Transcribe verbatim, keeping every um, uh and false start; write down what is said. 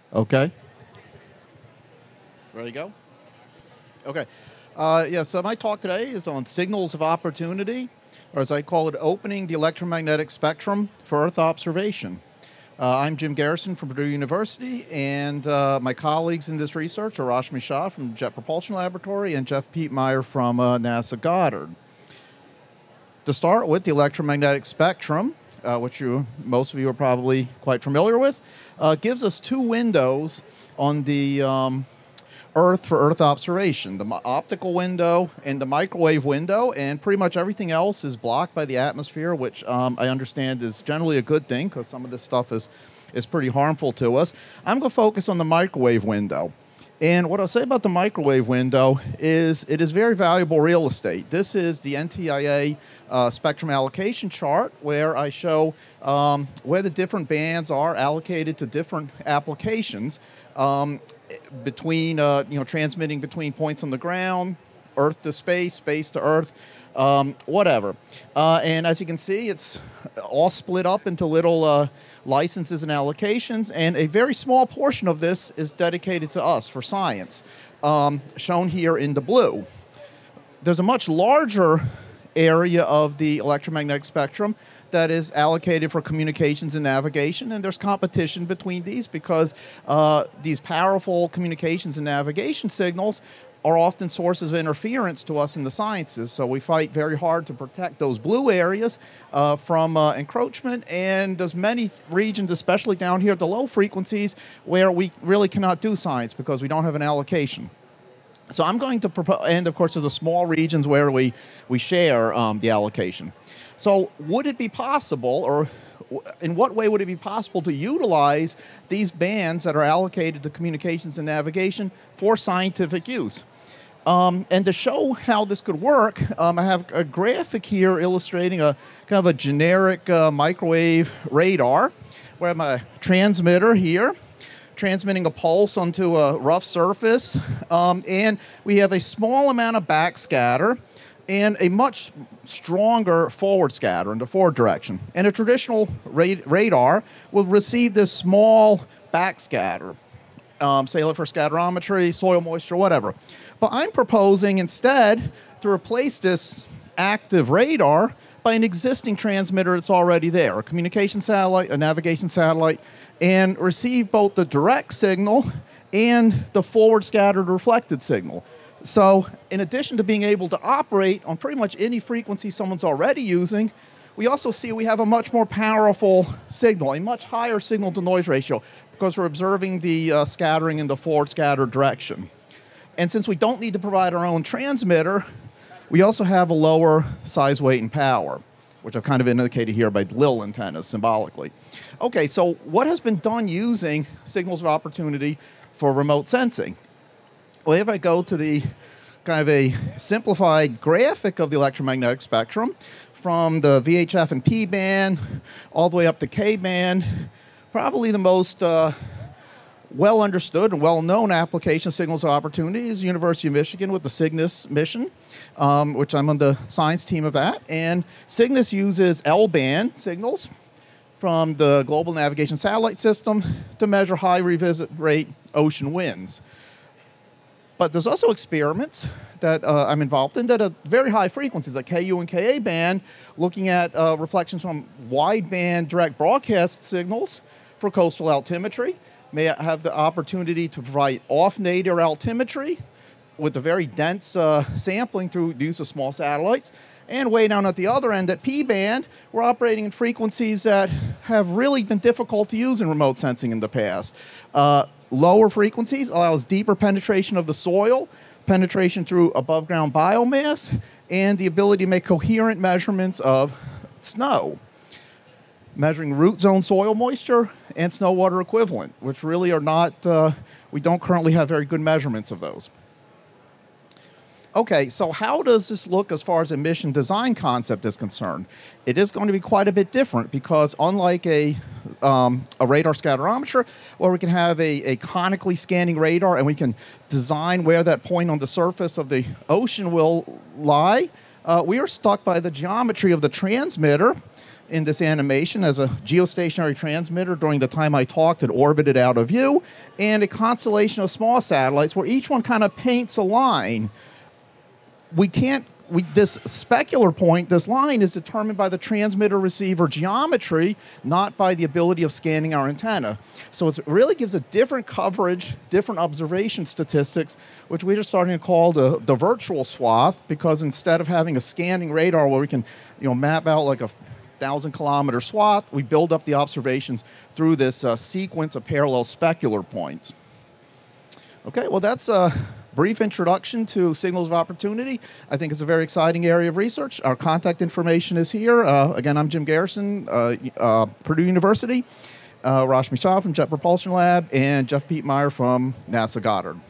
Okay. Ready to go? Okay. Uh, yeah, so my talk today is on signals of opportunity, or as I call it, opening the electromagnetic spectrum for Earth observation. Uh, I'm Jim Garrison from Purdue University, and uh, my colleagues in this research are Rashmi Shah from Jet Propulsion Laboratory and Jeff Pietmeyer from uh, NASA Goddard. To start with, the electromagnetic spectrum, uh, which you, most of you are probably quite familiar with, uh, gives us two windows on the um, Earth for Earth observation, the optical window and the microwave window, and pretty much everything else is blocked by the atmosphere, which um, I understand is generally a good thing because some of this stuff is, is pretty harmful to us. I'm going to focus on the microwave window. And what I'll say about the microwave window is it is very valuable real estate. This is the N T I A uh, spectrum allocation chart where I show um, where the different bands are allocated to different applications um, between, uh, you know, transmitting between points on the ground, Earth to space, space to Earth, um, whatever. Uh, and as you can see, it's all split up into little uh, licenses and allocations, and a very small portion of this is dedicated to us for science, um, shown here in the blue. There's a much larger area of the electromagnetic spectrum that is allocated for communications and navigation, and there's competition between these because uh, these powerful communications and navigation signals are often sources of interference to us in the sciences. So we fight very hard to protect those blue areas uh, from uh, encroachment, and there's many regions, especially down here at the low frequencies, where we really cannot do science because we don't have an allocation. So I'm going to propose, and of course there's the small regions where we, we share um, the allocation. So would it be possible, or in what way would it be possible to utilize these bands that are allocated to communications and navigation for scientific use? Um, and to show how this could work, um, I have a graphic here illustrating a kind of a generic uh, microwave radar, where I have a transmitter here, transmitting a pulse onto a rough surface, um, and we have a small amount of backscatter and a much stronger forward scatter in the forward direction. And a traditional ra radar will receive this small backscatter, um, say for scatterometry, soil moisture, whatever. But I'm proposing instead to replace this active radar by an existing transmitter that's already there, a communication satellite, a navigation satellite, and receive both the direct signal and the forward scattered reflected signal. So in addition to being able to operate on pretty much any frequency someone's already using, we also see we have a much more powerful signal, a much higher signal to noise ratio, because we're observing the uh, scattering in the forward scattered direction. And since we don't need to provide our own transmitter, we also have a lower size, weight, and power, which I've kind of indicated here by little antennas symbolically. Okay, so what has been done using signals of opportunity for remote sensing? Well, if I go to the kind of a simplified graphic of the electromagnetic spectrum from the V H F and P band all the way up to K band, probably the most uh, well understood and well known application of signals of opportunity is the University of Michigan with the Cygnus mission, um, which I'm on the science team of that. And Cygnus uses L band signals from the Global Navigation Satellite System to measure high revisit rate ocean winds. But there's also experiments that uh, I'm involved in that are very high frequencies, like K U and K A band, looking at uh, reflections from wideband direct broadcast signals for coastal altimetry. May have the opportunity to provide off-nadir altimetry with a very dense uh, sampling through the use of small satellites. And way down at the other end, at P band, we're operating in frequencies that have really been difficult to use in remote sensing in the past. Uh, lower frequencies allows deeper penetration of the soil, penetration through above ground biomass, and the ability to make coherent measurements of snow, measuring root zone soil moisture and snow water equivalent, which really are not, uh, we don't currently have very good measurements of those. Okay, so how does this look as far as a mission design concept is concerned? It is going to be quite a bit different because unlike a, um, a radar scatterometer, where we can have a, a conically scanning radar and we can design where that point on the surface of the ocean will lie, uh, we are stuck by the geometry of the transmitter in this animation as a geostationary transmitter during the time I talked. It orbited out of view, and a constellation of small satellites where each one kind of paints a line. We can't, we, this specular point, this line is determined by the transmitter-receiver geometry, not by the ability of scanning our antenna. So it really gives a different coverage, different observation statistics, which we're just starting to call the, the virtual swath, because instead of having a scanning radar where we can, you know, map out like a thousand kilometer swath, we build up the observations through this uh, sequence of parallel specular points. Okay, well that's a brief introduction to signals of opportunity. I think it's a very exciting area of research. Our contact information is here. Uh, again, I'm Jim Garrison, uh, uh, Purdue University, uh, Rashmi Shah from Jet Propulsion Lab, and Jeff Pietmeyer from NASA Goddard.